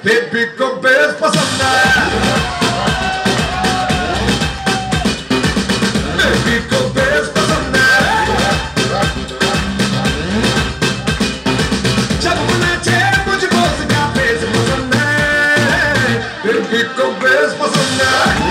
Baby को base पसंद है, बेबी को बेस पसंद है। जब नाचे मुझको उसका बेस पसंद है, बेबी को बेस पसंद है।